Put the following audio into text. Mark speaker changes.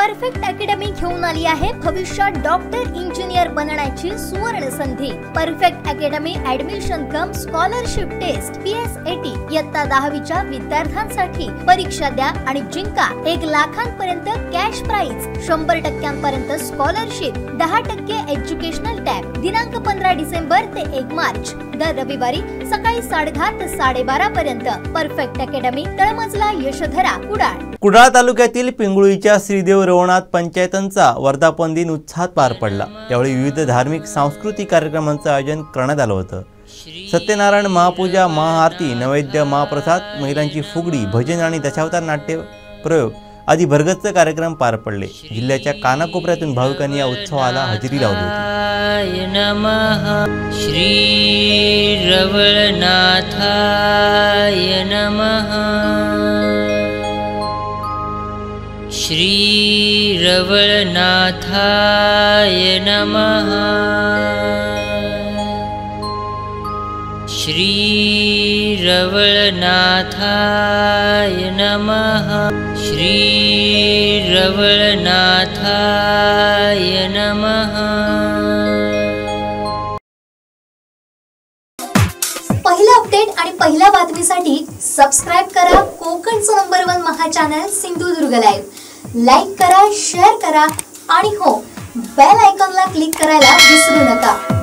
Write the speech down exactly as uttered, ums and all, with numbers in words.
Speaker 1: Perfect academy घेऊन आली आहे भविष्यात डॉक्टर इंजिनियर बनण्याची सुवर्ण संधी। Perfect academy admission cum scholarship test P S A T इयत्ता दहावीच्या विद्यार्थ्यांसाठी परीक्षा द्या आणि जिंका एक लाखांपर्यंत कॅश प्राइज, शंभर टक्क्यांपर्यंत स्कॉलरशिप, दहा टक्के एज्युकेशनल टॅब। दिनांक पंधरा डिसेंबर ते एक मार्च दर रविवारी सकाळी साडेदहा ते साडेबारा पर्यंत। परफेक्ट अकॅडमी, तळमजला, यशोधरा, कुडाळ।
Speaker 2: कुडाळ तालुक्यातील पिंगुळीच्या श्रीदेव रवनाथ पंचायतांचा वर्धापन दिन उत्साहात पार पडला। यावेळी विविध धार्मिक सांस्कृतिक कार्यक्रमांचे आयोजन करण्यात आले होते। सत्यनारायण महापूजा, महाआरती, नैवेद्य, महाप्रसाद, महिलांची फुगडी, भजन आणि दशावतार नाट्य प्रयोग आदी भरगच्च कार्यक्रम पार पडले। जिल्ह्याच्या कानाकोपऱ्यातून भाविकांनी या उत्सवाला हजेरी लावली होती।
Speaker 3: नमः श्री रवळनाथाय नमः श्री रवळनाथाय नमः श्री रवळनाथाय नमः श्री रवळनाथाय नमः।
Speaker 1: पहिला अपडेट आणि पहिल्या बातमीसाठी सबस्क्राइब करा कोकणचं नंबर वन महा चॅनल सिंधुदुर्ग लाईव्ह। लाईक करा, शेअर करा आणि हो, बेल आयकॉनला क्लिक करायला विसरू नका।